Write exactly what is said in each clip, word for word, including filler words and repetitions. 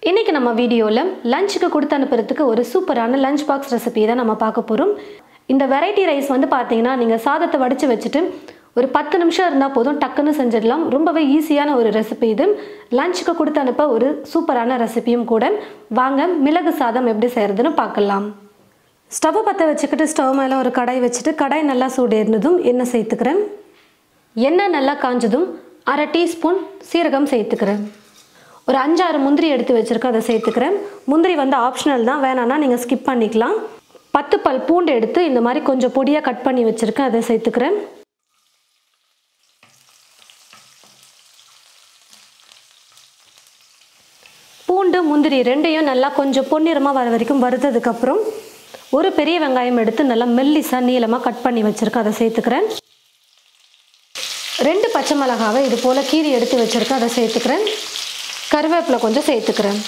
இன்னைக்கு நம்ம வீடியோல லஞ்சுக்கு கொடுத்து அனுப்புறதுக்கு ஒரு சூப்பரான லஞ்ச் பாக்ஸ் ரெசிபி தான் நம்ம பார்க்க போறோம். இந்த வெரைட்டி ரைஸ் வந்து பாத்தீங்கன்னா நீங்க சாதத்தை வடிச்சு வச்சிட்டு ஒரு பத்து நிமிஷம் இருந்தா போதும், டக்குன்னு செஞ்சிடலாம். ரொம்பவே ஈஸியான ஒரு ரெசிபி இது. லஞ்சுக்கு கொடுத்து அனுப்ப ஒரு சூப்பரான ரெசிபியும் கூட. வாங்க மிளகு சாதம் எப்படி செய்யறதுன்னு பார்க்கலாம். ஸ்டவ் பற்ற வச்சுக்கிட்டு ஸ்டவ் மேலே ஒரு கடாய் வச்சுட்டு கடாய் நல்லா சூடேறினதும் எண்ணெய் சேர்த்துக்கிறேன். எண்ணெய் நல்லா காஞ்சதும் அரை டீஸ்பூன் சீரகம் சேர்த்துக்கிறேன். ஒரு அஞ்சாறு முந்திரி எடுத்து வச்சுருக்கேன், அதை சேர்த்துக்கிறேன். முந்திரி வந்து ஆப்ஷனல் தான், வேணான்னா நீங்கள் ஸ்கிப் பண்ணிக்கலாம். பத்து பல் பூண்டு எடுத்து இந்த மாதிரி கொஞ்சம் பொடியாக கட் பண்ணி வச்சுருக்கேன், அதை சேர்த்துக்கிறேன். பூண்டு முந்திரி ரெண்டையும் நல்லா கொஞ்சம் பொன்னிறமாக வர வரைக்கும் வறுத்ததுக்கப்புறம் ஒரு பெரிய வெங்காயம் எடுத்து நல்லா மெல்லிசாக நீளமாக கட் பண்ணி வச்சுருக்கேன், அதை சேர்த்துக்கிறேன். ரெண்டு பச்சை மிளகாவை இது போல் கீரி எடுத்து வச்சுருக்கேன், அதை சேர்த்துக்கிறேன். கருவேப்பிலை கொஞ்சம் சேர்த்துக்கிறேன்.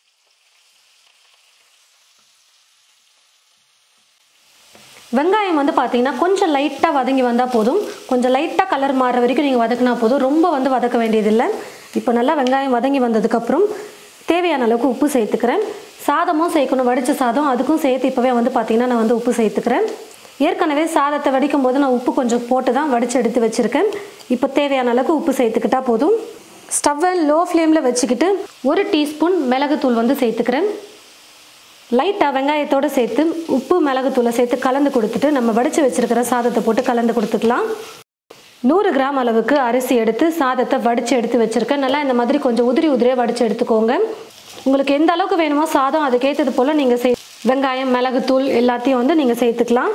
வெங்காயம் வந்து பார்த்தீங்கன்னா கொஞ்சம் லைட்டாக வதங்கி வந்தால் போதும். கொஞ்சம் லைட்டாக கலர் மாறுற வரைக்கும் நீங்கள் வதக்கினா போதும், ரொம்ப வந்து வதக்க வேண்டியதில்லை. இப்போ நல்லா வெங்காயம் வதங்கி வந்ததுக்கப்புறம் தேவையான அளவுக்கு உப்பு சேர்த்துக்கிறேன். சாதமும் சேர்க்கணும், வடித்த சாதம், அதுக்கும் சேர்த்து இப்போவே வந்து பார்த்தீங்கன்னா நான் வந்து உப்பு சேர்த்துக்கிறேன். ஏற்கனவே சாதத்தை வடிக்கும் போது நான் உப்பு கொஞ்சம் போட்டு தான் வடித்து எடுத்து வச்சுருக்கேன். இப்போ தேவையான அளவுக்கு உப்பு சேர்த்துக்கிட்டா போதும். ஸ்டவ்வை லோ ஃப்ளேமில் வச்சுக்கிட்டு ஒரு டீஸ்பூன் மிளகுத்தூள் வந்து சேர்த்துக்கிறேன். லைட்டாக வெங்காயத்தோடு சேர்த்து உப்பு மிளகுத்தூளை சேர்த்து கலந்து கொடுத்துட்டு நம்ம வடித்து வச்சுருக்கிற சாதத்தை போட்டு கலந்து கொடுத்துக்கலாம். நூறு கிராம் அளவுக்கு அரிசி எடுத்து சாதத்தை வடித்து எடுத்து வச்சுருக்கேன். நல்லா இந்த மாதிரி கொஞ்சம் உதிரி உதிரியாக வடித்து எடுத்துக்கோங்க. உங்களுக்கு எந்த அளவுக்கு வேணுமோ சாதம் அதுக்கேற்றது போல் நீங்கள் செய் வெங்காயம் மிளகுத்தூள் எல்லாத்தையும் வந்து நீங்கள் சேர்த்துக்கலாம்.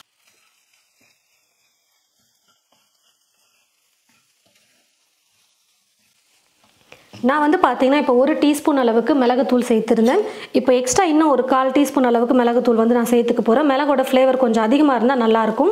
நான் வந்து பார்த்தீங்கன்னா இப்போ ஒரு டீஸ்பூன் அளவுக்கு மிளகுத்தூள் சேர்த்துருந்தேன். இப்போ எக்ஸ்ட்ரா இன்னும் ஒரு கால் டீஸ்பூன் அளவுக்கு மிளகுத்தூள் வந்து நான் சேர்த்துக்க போகிறேன். மிளகோட ஃப்ளேவர் கொஞ்சம் அதிகமாக இருந்தால் நல்லாயிருக்கும்.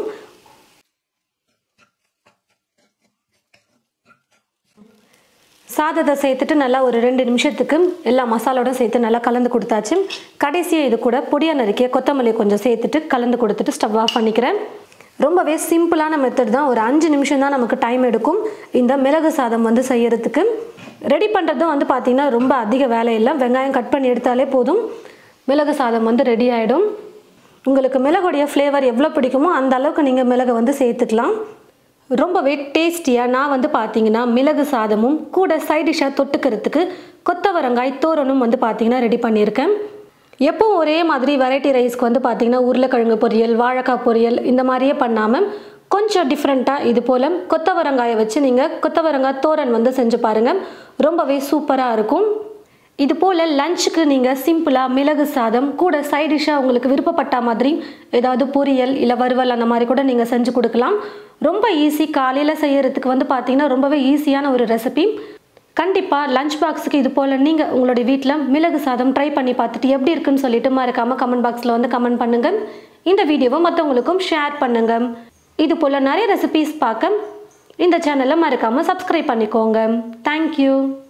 சாதத்தை சேர்த்துட்டு நல்லா ஒரு ரெண்டு நிமிஷத்துக்கு எல்லா மசாலோட சேர்த்து நல்லா கலந்து கொடுத்தாச்சு. கடைசியாக இது கூட பொடியாக நறுக்கிய கொத்தமல்லி கொஞ்சம் சேர்த்துட்டு கலந்து கொடுத்துட்டு ஸ்டவ் ஆஃப் பண்ணிக்கிறேன். ரொம்பவே சிம்பிளான மெத்தட் தான். ஒரு அஞ்சு நிமிஷம் தான் நமக்கு டைம் எடுக்கும் இந்த மிளகு சாதம் வந்து செய்யறதுக்கு. ரெடி பண்ணுறதும் வந்து பார்த்திங்கன்னா ரொம்ப அதிக வேலை இல்லை. வெங்காயம் கட் பண்ணி எடுத்தாலே போதும், மிளகு சாதம் வந்து ரெடி ஆகிடும். உங்களுக்கு மிளகுடைய ஃப்ளேவர் எவ்வளோ பிடிக்குமோ அந்த அளவுக்கு நீங்கள் மிளகை வந்து சேர்த்துக்கலாம். ரொம்பவே டேஸ்டியாக நான் வந்து பார்த்தீங்கன்னா மிளகு சாதமும் கூட சைட் டிஷ்ஷாக தொட்டுக்கிறதுக்கு கொத்தவரங்காய் தோரனும் வந்து பார்த்திங்கன்னா ரெடி பண்ணியிருக்கேன். எப்பவும் ஒரே மாதிரி வெரைட்டி ரைஸ்க்கு வந்து பார்த்திங்கன்னா உருளைக்கிழங்கு பொரியல், வாழைக்காய் பொரியல் இந்த மாதிரியே பண்ணாமல் கொஞ்சம் டிஃப்ரெண்ட்டாக இது போல் கொத்தவரங்காயை வச்சு நீங்கள் கொத்தவரங்காய் தோரன் வந்து செஞ்சு பாருங்கள், ரொம்பவே சூப்பராக இருக்கும். இது போல் லஞ்சுக்கு நீங்கள் சிம்பிளாக மிளகு சாதம் கூட சைட் டிஷ்ஷாக உங்களுக்கு விருப்பப்பட்ட மாதிரி ஏதாவது பொரியல் இல்லை வறுவல் அந்த மாதிரி கூட நீங்கள் செஞ்சு கொடுக்கலாம். ரொம்ப ஈஸி, காலையில் செய்யறதுக்கு வந்து பார்த்திங்கன்னா ரொம்பவே ஈஸியான ஒரு ரெசிபி. கண்டிப்பாக லஞ்ச் பாக்ஸுக்கு இது போல் நீங்கள் உங்களுடைய வீட்டில் மிளகு சாதம் ட்ரை பண்ணி பார்த்துட்டு எப்படி இருக்குன்னு சொல்லிட்டு மறக்காமல் கமெண்ட் பாக்ஸில் வந்து கமெண்ட் பண்ணுங்கள். இந்த வீடியோவை மற்றவங்களுக்கும் ஷேர் பண்ணுங்கள். இது போல் நிறைய ரெசிபீஸ் பார்க்க இந்த சேனலை மறக்காமல் சப்ஸ்கிரைப் பண்ணிக்கோங்க. தேங்க்யூ.